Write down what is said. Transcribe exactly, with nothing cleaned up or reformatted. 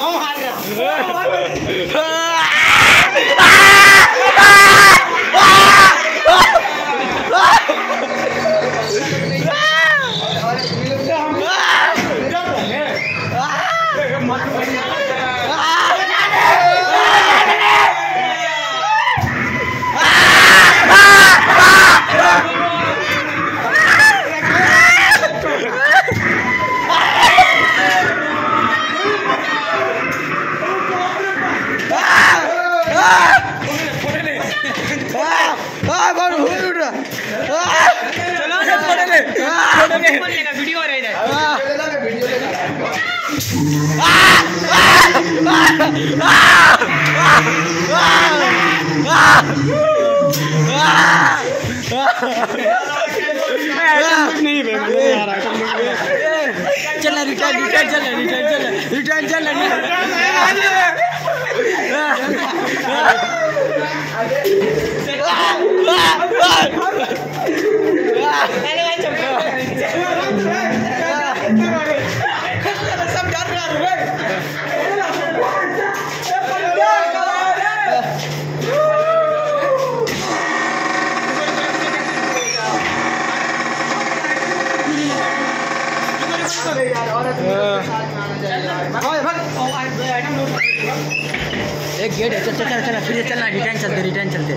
Video हो रहा है चल रिटर्न रिटर्न चल रिटर्न चल रिटर्न चल सब डर रहा एक गेट है। चल चल चल फिर चलना रिटर्न चलते रिटर्न चलते